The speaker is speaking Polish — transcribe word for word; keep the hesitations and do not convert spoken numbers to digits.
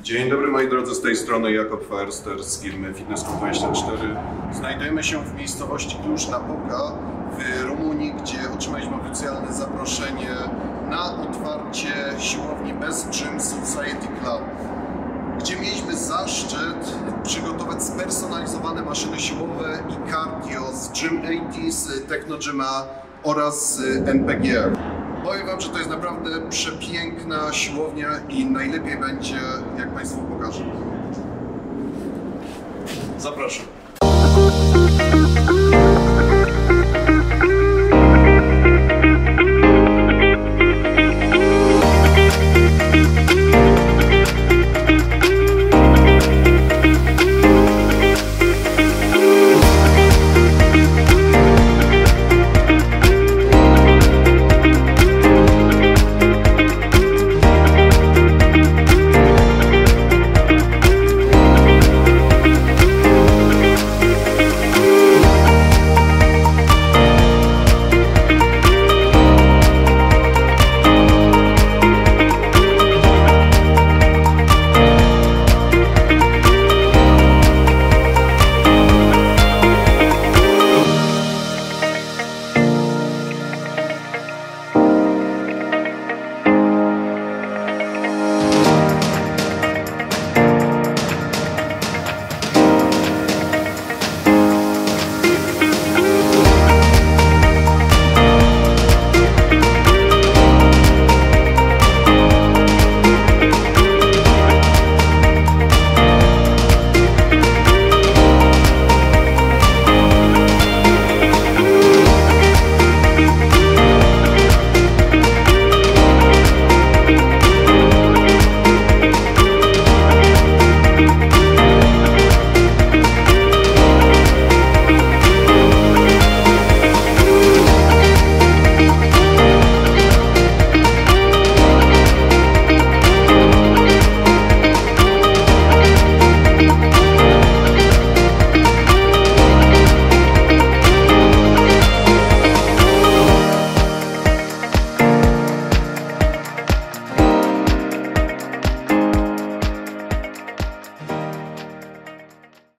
Dzień dobry moi drodzy, z tej strony Jakub Faerster z firmy Fitness Club dwadzieścia cztery. Znajdujemy się w miejscowości Cluj-Napoca w Rumunii, gdzie otrzymaliśmy oficjalne zaproszenie na otwarcie siłowni Best Gym Society Club, gdzie mieliśmy zaszczyt przygotować spersonalizowane maszyny siłowe i cardio z Gym osiemdziesiąt, z Technogyma oraz z N P G. Powiem Wam, że to jest naprawdę przepiękna siłownia i najlepiej będzie, jak Państwu pokażę. Zapraszam.